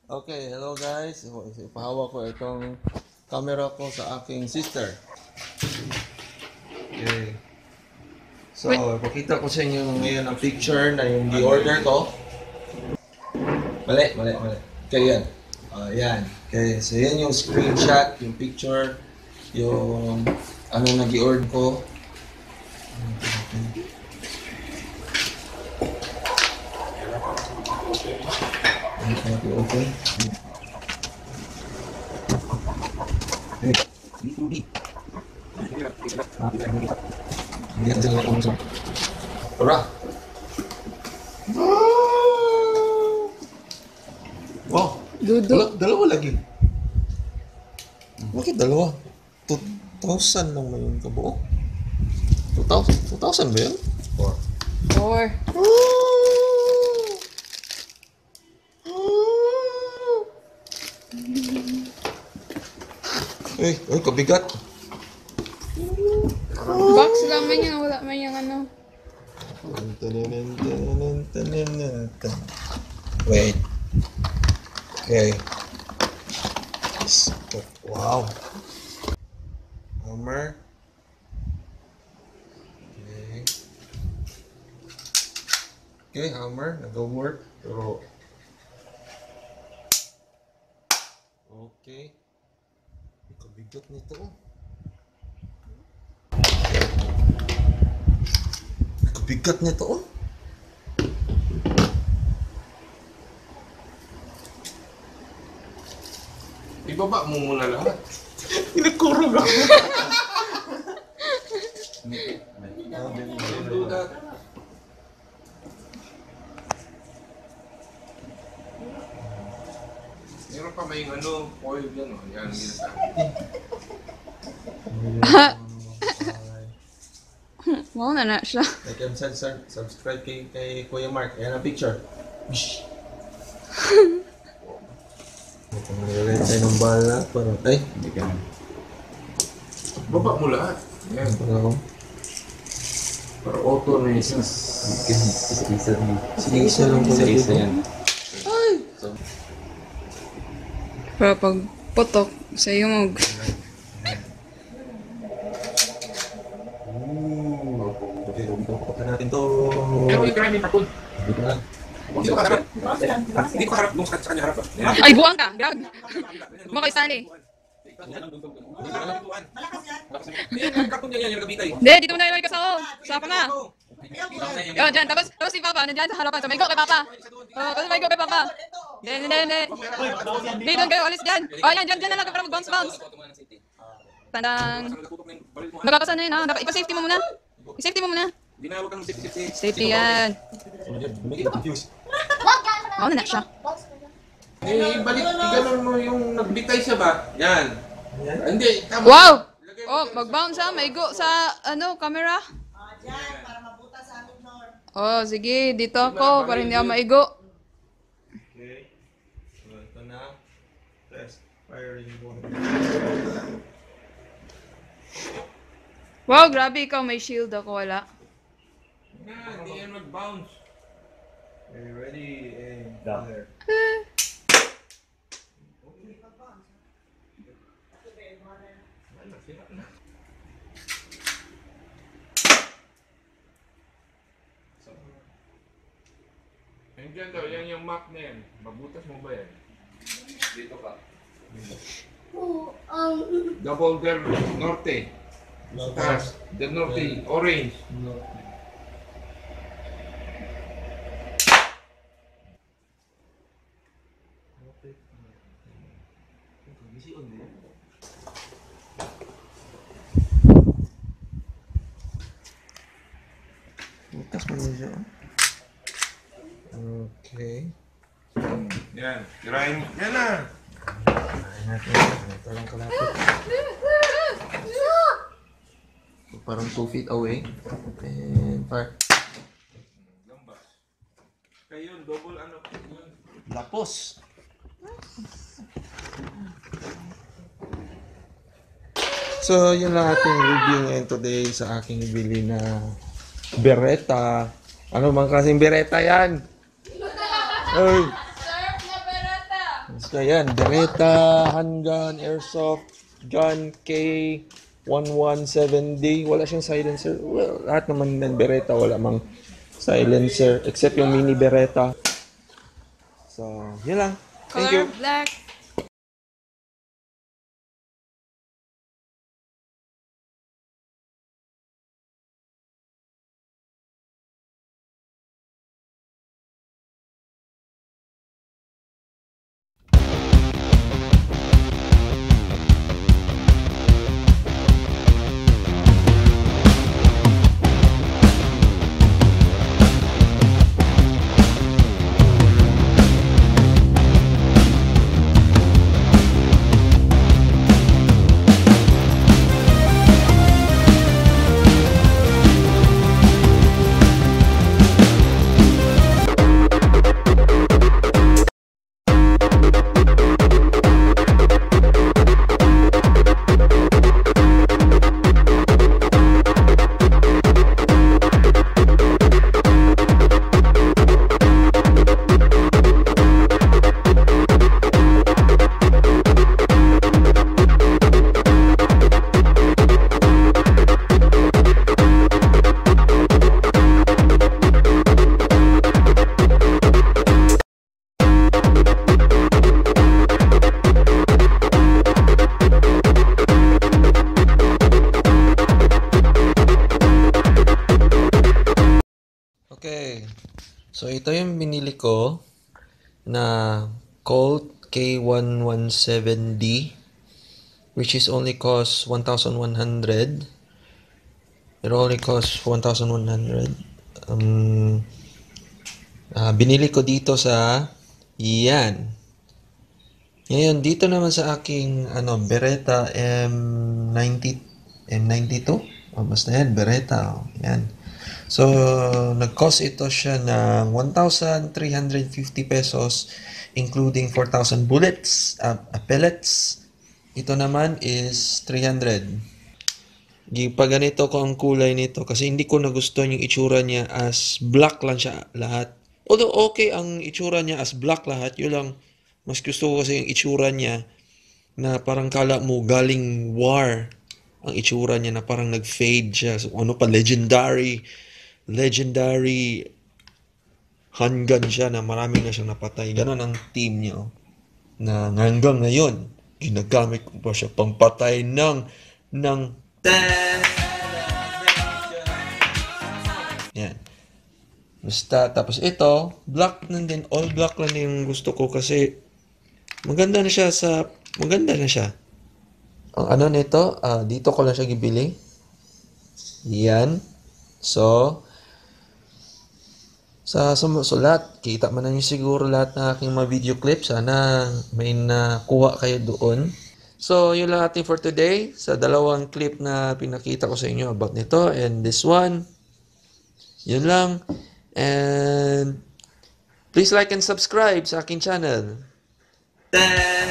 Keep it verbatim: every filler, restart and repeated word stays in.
Okay, hello guys. Ipahawa ko itong camera ko sa aking sister. Okay. So, ipakita ko sa inyo ngayon ang picture na yung di-order ko. Mali, mali, mali. Okay, yan. Uh, yan. Okay, so yan yung screenshot, yung picture, yung ano na di-order ko. Okay, okay. Tara. Wow. Dala, dalawa lagi. Bakit dalawa? two thousand lang ba yung kabuo? two thousand? two thousand ba yun? four. four. Uy, uy, kabigat. Box lang man yan, wala man yung ano. Wait. Okay. Wow. Hammer. Okay. Okay, hammer. Nag-work. Pero... Okay. Kabigat nito. Kabigat nito. Ibaba mo muna lahat. Inakurog ako. Don't do that. Meron pa ba yung ano, foil yan o? Yan, ginasabi. Wow na na siya. Like and sub- subscribe kay, kay Kuya Mark. Ayan ang picture. Bish! Ito naglalagay tayo ng bala. Parang, ay, hindi ka na. Baba mo lahat. Yan. Parang, Para auto na isa. sige, isa lang pala dito. Ay! Para pag putok sa yung Okay, bukutan natin to. Pero yung karami pakul. Dito na. Hindi ko harap. Hindi ko harap. Doon sa kanya harap. Ay, buwang ka! Gag! Mga Stanley. Hindi, dito mo na ilagay ka sa o. Sapa na. Yun, dyan. Tapos, tapos si Papa, nandiyan sa harapan. So, may go kay Papa. Oh, tapos may go kay Papa. Hindi, hindi, hindi. Hindi, doon kayo. Alis dyan. O, yan, dyan, dyan na lang. Para mag-bounce-bounce. Tandang. Magkakasan na yun, ha? Dapat ipa-safety mo muna. I-safety mo muna. Safety yan. Ako na na siya. Eh, balik, iganon mo yung nagbitay siya ba? Yan. Hindi, tama. Wow! Oh, mag-bounce ha. May go sa, ano, camera. Diyan, para mabuta sa aming floor. Oh, sige. Dito ako para hindi ako maigo. Okay. So, ito na. Test. Firing one. Wow, grabe ikaw. May shield ako. Wala. Yan, hindi yan mag-bounce. Okay, ready and fire. Nandiyan daw, yan yung map na yan. Mabutas mo ba yan? Dito ka. Double del norte. Taas. Del norte, orange. Bukas mo na siya. Okay. Yan, tirahin. Yan na. Tirahin natin. Ito lang kalapit. So, parang two feet away. And fire. Lambas. Kayo, double ano. Lapos. So, yun lang ating review ngayon today sa aking bili na Berreta. Ano bang klaseng Berreta yan? Ay, Surf na Berreta! na yan. Berreta, handgun, airsoft, gun, K one seventeen D. Wala siyang silencer. Well, lahat naman ng Berreta wala mang silencer. Except yung mini Berreta. So, yun lang. Thank you. Color black. Okay. So, ito yung binili ko na Colt K one seventeen D which is only cost one thousand one hundred. It only cost one thousand one hundred. Um, uh, binili ko dito sa yan. Ngayon, dito naman sa aking ano, Berreta M ninety, M ninety-two. Oh, basta yan, Berreta. Oh, yan. So, nag-cost ito siya ng one thousand three hundred fifty pesos including four thousand bullets, uh, pellets. Ito naman is three hundred. Pag ganito ko ang kulay nito kasi hindi ko nagustuhan yung itsura niya as black lang siya lahat. Although okay ang itsura niya as black lahat, yun lang mas gusto ko kasi yung itsura niya na parang kala mo galing war. Ang itsura niya na parang nag-fade siya. So, ano pa, legendary, legendary handgun siya na marami na siyang napatay. Ganon ang team niya. Oh. Na hanggang ngayon, ginagamit ko pa siya pampatay ng, ng, yan. Basta, tapos ito, black lang din, all black lang yung gusto ko kasi maganda na siya sa, maganda na siya. Ang ano nito, uh, dito ko lang siya gibili. Yan. So, sa sumusulat, kita man na niyo siguro lahat ng aking mga video clip. Sana may nakuha kayo doon. So, yun lang ating for today. Sa dalawang clip na pinakita ko sa inyo about nito. And this one, yun lang. And please like and subscribe sa aking channel.